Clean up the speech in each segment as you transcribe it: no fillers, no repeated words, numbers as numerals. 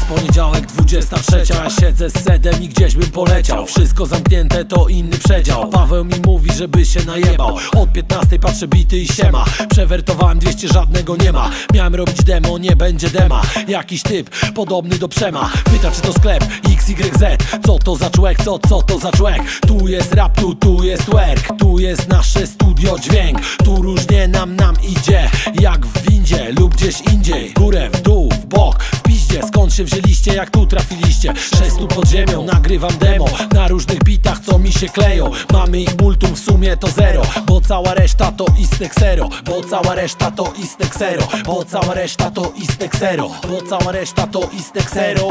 poniedziałek 23, ja siedzę z sedem i gdzieś bym poleciał. Wszystko zamknięte to inny przedział. Paweł mi mówi, żeby się najebał. Od 15 patrzę bity i siema. Przewertowałem 200, żadnego nie ma. Miałem robić demo, nie będzie dema. Jakiś typ podobny do Przema pyta, czy to sklep XYZ. Co to za człowiek, co to za człowiek? Tu jest rap, tu jest work. Tu jest nasze studio dźwięk. Tu różnie nam idzie, jak w windzie lub gdzieś indziej. W górę, w dół, w bok, w piździe. Skąd się wzięliście, jak tu trafiliście? 600 pod ziemią, nagrywam demo na różnych bitach, co mi się kleją. Mamy ich multum, w sumie to zero. Bo cała reszta to istek zero. Bo cała reszta to istek zero. Bo cała reszta to istek zero. Bo cała reszta to istek zero.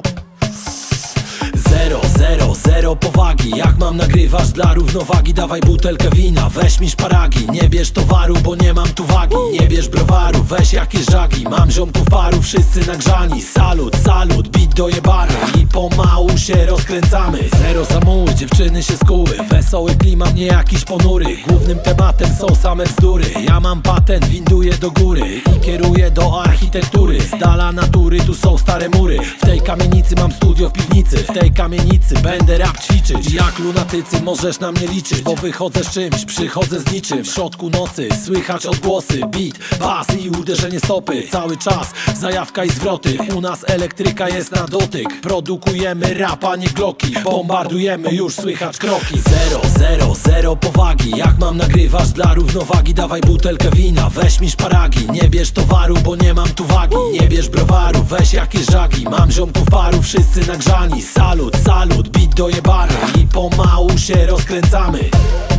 Zero powagi. Jak mam nagrywasz dla równowagi? Dawaj butelkę wina, weź mi szparagi. Nie bierz towaru, bo nie mam tu wagi. Nie bierz browaru, weź jakieś żagi. Mam ziomków paru, wszyscy nagrzani. Salut, bit dojebany. I pomału się rozkręcamy. Zero samochód, dziewczyny się skuły. Wesoły klimat, nie jakiś ponury. Głównym tematem są same bzdury. Ja mam patent, winduję do góry i kieruję do architektury. Z dala natury, tu są stare mury. W tej kamienicy mam studio w piwnicy. W tej kamienicy będę rap ćwiczyć. Jak lunatycy możesz na mnie liczyć, bo wychodzę z czymś, przychodzę z niczym. W środku nocy słychać odgłosy, beat, bas i uderzenie stopy. Cały czas zajawka i zwroty. U nas elektryka jest na dotyk. Produkujemy rap, a nie gloki. Bombardujemy, już słychać kroki. Zero powagi. Jak mam nagrywasz dla równowagi? Dawaj butelkę wina, weź mi szparagi. Nie bierz towaru, bo nie mam tu wagi. Nie bierz browaru, weź jakieś żagi. Mam ziomków paru, wszyscy nagrzani. Salut, bit dojebany. I pomału się rozkręcamy.